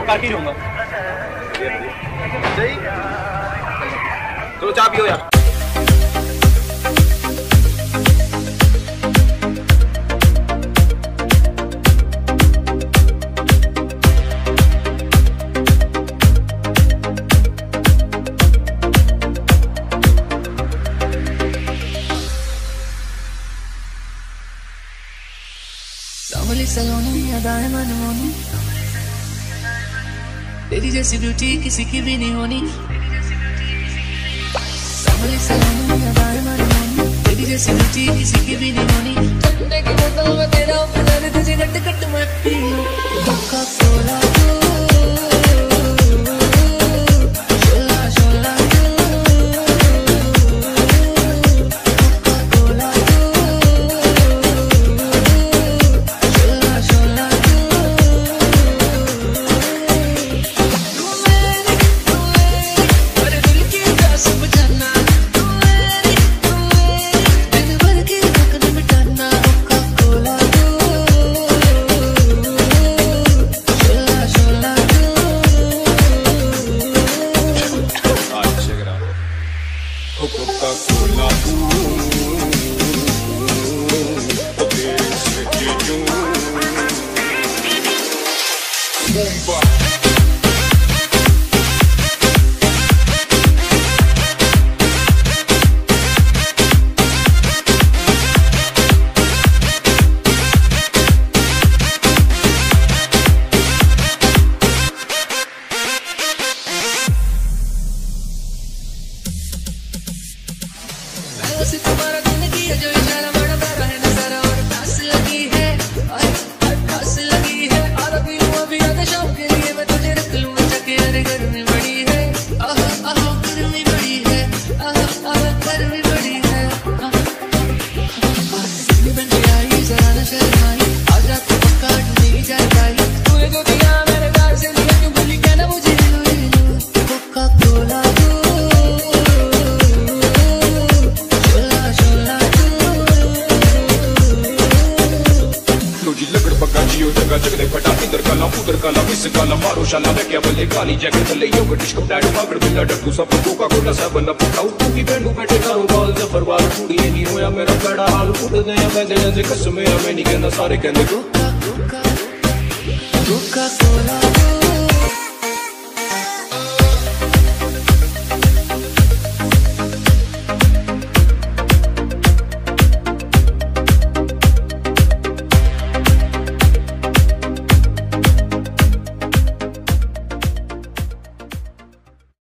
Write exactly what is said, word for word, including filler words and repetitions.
करके ही रहूंगा। सही तो चाय पियो यार। Lovely सलोनी अदाएं मनमोनी, तेरी जैसी ब्यूटी किसी की भी नहीं होनी। Lovely सलोनी अदाएं मनमोनी, तेरी जैसी ब्यूटी किसी की भी नहीं होनी। ठंडे की बोतल में तेरा प्यार तुझे गट गट मैं पी लूं। कोका कोला बस तुम्हारा जिंदगी है जो इशारा बड़ा प्यारा है नजारा और प्यास लगी है, प्यास लगी है। आधा पी लूं अभी आधा शाम के लिए मैं तुझे रख लूं जाके। अरे गर्मी बड़ी है, आह आह गर्मी बड़ी है, आह आह गर्मी बड़ी है। बन के आई जरा न शर्माई, आज रात को पक्का नहीं जा पाई। तूने जो दिया मेरे प्यार से लिया क्यों भूली क्या ना मुझे। कोका कोला जगदे पटाखी दर काला उधर काला मिस काला मारो शाला मैं क्या बल्ले काली जैकेट ले यो डिस्को डैड पागड़ बिल्ला डक्कू सब कोका कोला सब बंदा पकाऊ तू की बेंडू बैठे करो बाल जफरवाल कुड़ी नहीं होया मेरा बड़ा हाल उड़ दे मैं दे दे कसम मैं नहीं कहना सारे कहंदे कोका कोला